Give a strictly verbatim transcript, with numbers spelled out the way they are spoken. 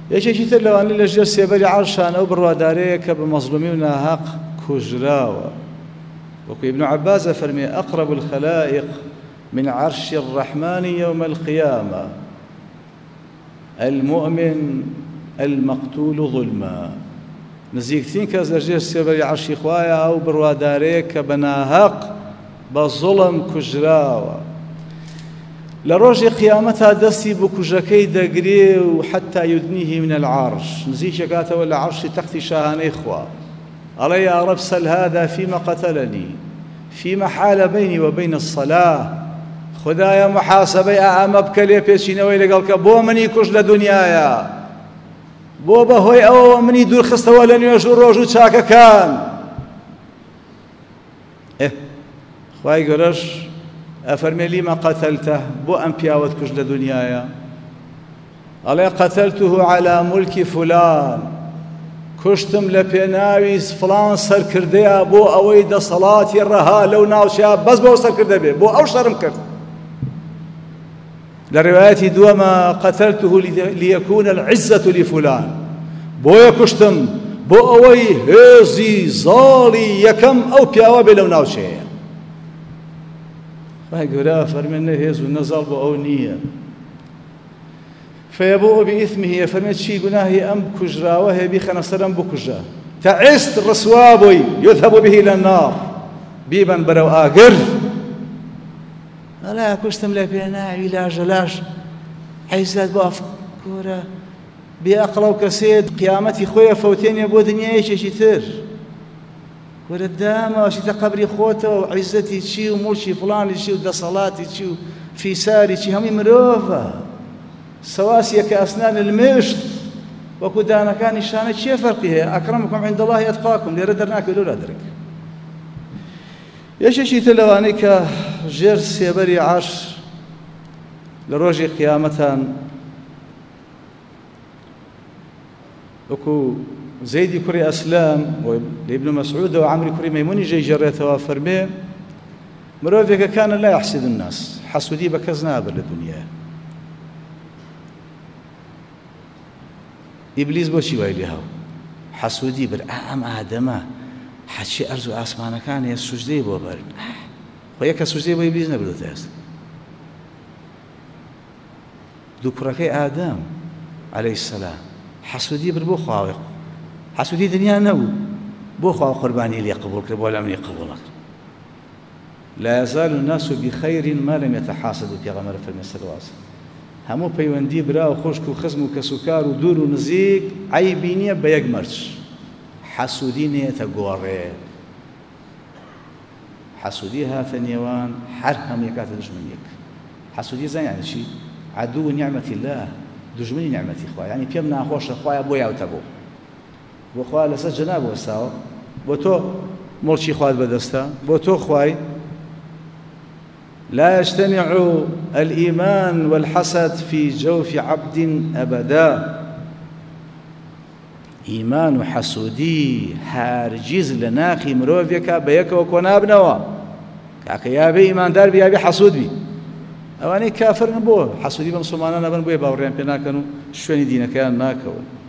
یەکێکی تر لەوانەی لەژێر سێبەری عەرشان ئەو بڕوادارەیە کە بە مەزلومی و ناحەق کوژراوە. وەکو ابن عباس فەرمێ ئەقرب الخلائق من عرش الرحمن يوم القيامة المؤمن المقتول ظلما. نزیکترین کەس لەژێر سێبەری عەرشی خوایە ئەو بڕوادارەیە کە بە ناحەق بە زوڵم کوژراوە. لە ڕۆژی قیامەتا دەستی بە کوژەکەی دەگرێ و حتا یودنیه من العرش، نزیکەکاتەوە لە عەرشی تەختی شاهانەی خوا، ئەڵێ یا رب سل هذا فيما قتلني فيما حال بيني وبين الصلاة. خدایە محاسبەی ئەمە بکە لێ پێچینەوەی لەگەڵ کە بۆ منی کوژ لە دنیاە، بۆ بەهۆی ئەوە منی دوور خستەوە لە نوێژ و ڕۆژ و چاکەکان. ئێ خوای گەورەش ئەفەرمێ لیمە قەتەلتە، بۆ ئەم پیاوەت کوژ لە دنیاە؟ ئەڵێ قەتەلته على ملکی فلان، کوشتم لە پێناوی فڵان سەرکردەیە بۆ ئەوەی دەسەڵاتی ڕەها لەو ناوچەیە بەس بەوە سەرکردە بێ، بۆ ئەو شەرم کرد. لە ڕێوایەتی دووەمە قەتەلته لیەکونە العزەة لفلان، بۆیە کوشتم بۆ ئەوەی هێزی زاڵی یەکەم ئەو پیاوە بێ لەو ناوچەیە. خی گەورە فەرمێ نە هێز و نەزاڵ بۆ ئەو نییە. فيبوء بإثمه يفرمي شي قناهي أم كجرا وهي بيخنا سرم بكجا تعست رسوابي يذهب به إلى النار بيبا برو آقر. لا كشتم لا بينا علاج لاش حيثات باف كورا بأقلو كسيد قيامتي خويا فوتين يبو دنيا شي تر كورا الدامة وشي تقبري خوته وعزتي تشي ومولشي فلان تشي ودا صلاتي تشي في ساري تشي همي مروفة سواسية كأسنان المشط وكو دانا كان الشانة شي فرقها أكرمكم عند الله أتقاكم لردرناك ولا درك. يشي تلواني كجير سيبري عرش لروجي قيامتان وكو زيدي كري أسلام وابن مسعود وعمري كري ميموني جي جريته وفرمي مروفيك كان لا يحسد الناس حسودي بكزنابر للدنيا. إبليس بۆچی وای لێ هاو حەسوودی بر ئەم ئادەمە حەچی ئەرز و ئاسمانەکان هەیە سوژدەی بۆ بەرن خۆ یەکە سوژدەی بۆ ئیبلیس نەبردوتە ئێستا. دوو کوڕەکەی ئادەم عەلەیهی سەلام حەسوودی بر بۆ خواوێ، حەسوودی دنیا نەبوو، بۆ خوا قوربانی لێ قبوڵ کرد بۆ لە منی قبوڵ نەکرد. لا يزال الناس بخير ما لم يتحاسدوا پێغەمبەر فەرمێ سەڵڵەڵاهو عەلەیهی وسەلەم هەموو پەیوەندی برا و خۆشک و خزم و کەسوکار و دوور و نزیک عیبی نییە بە یەک مەرج، حەسوودی نێتە گۆڕێ. حەسوودی هاتە نێوان هەر هەموو یەکاتە دژمنیەک. حەسوودی زانیان یعنی چی؟ عەدوو نیعمەتی الله، دژمنی نیعمەتی خوا، یعنی پێم ناخۆشە خوایە بۆ یاوتە بۆ بۆ خوا لەسەر جەناب وەستاوە، بۆ تۆ مڵکی خوات بەدەستە، بۆ تۆ خوای. لا يجتمع الإيمان والحسد في جوف عبد أبدا. إيمان وحسودي هارجيز لناخي مروفيكا بيكا وكونابنوا كاكا يابي إيمان دار بي يابي حسود بي أواني كافر نبوه حسودي بمسلمانا نبن بوي باوريان بيناكنو شواني دينا كان ناكو